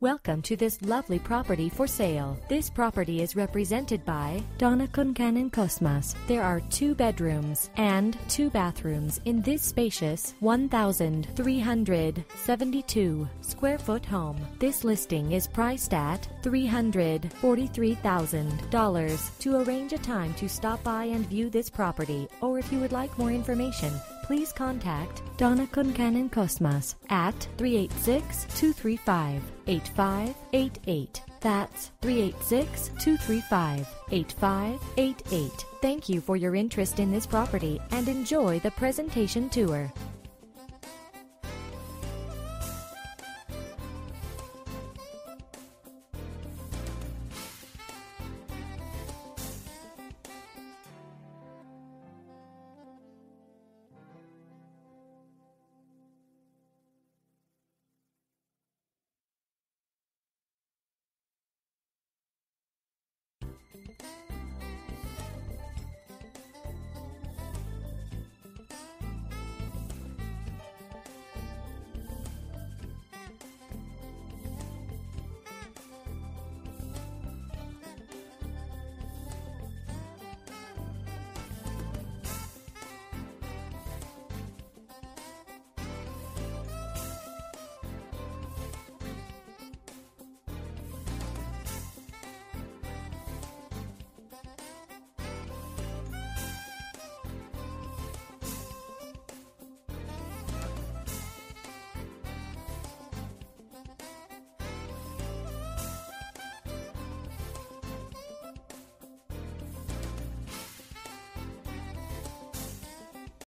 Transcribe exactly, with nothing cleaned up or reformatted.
Welcome to this lovely property for sale. This property is represented by Donna Concannon. There are two bedrooms and two bathrooms in this spacious one thousand three hundred seventy-two square foot home. This listing is priced at three hundred forty-three thousand dollars. To arrange a time to stop by and view this property, or if you would like more information, please contact Donna Concannon Cosmas at three eight six, two three five, eight five eight eight. That's three eight six, two three five, eight five eight eight. Thank you for your interest in this property and enjoy the presentation tour.